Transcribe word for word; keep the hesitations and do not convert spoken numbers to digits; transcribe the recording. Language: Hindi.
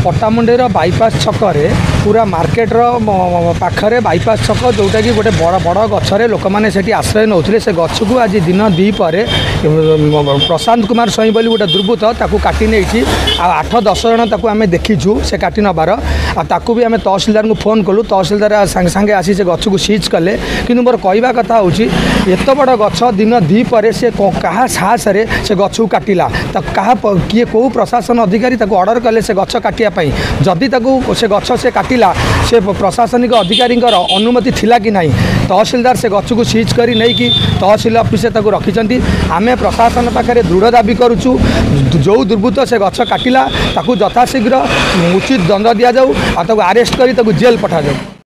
पट्टामुंडेर बाईपास छकरे पूरा मार्केटर पाखरे बाईपास छक जोटा कि गोटे बड़ बड़ गचरे लोक मैंने से आश्रय नौते से गछ को आज दिन दी पर प्रशांत कुमार स्वईं बोली गोटे दुर्बृत्त ताकू काटी नहीं आठ दस जन ताकू आम देखीचु से काटी नबार आकू भी आम तहसिलदार को फोन कलु तहसिलदार सांगे सांगे आसी से गछ को सीज कले कि मोर कहवा कथा हूँ एत बड़ गछ दिन दी पर से क्या साहस से गछ को काटिला क्या किए कौ प्रशासन अधिकारी ऑर्डर कले से गछ काटियापाई जदि से गछ से काटिला से प्रशासनिक अधिकारी अनुमति थिला कि नहीं तहसिलदार से गछ को सीज कर नहीं कि तहसिल ऑफिस रखिंट आम प्रशासन पाखे दृढ़ दाबी करुचु जो दुर्बृत्त से गछ काटिला ताकू यथाशीघ्र उचित दंड दि जाऊ आरेस्ट कर जेल पठा जाऊ।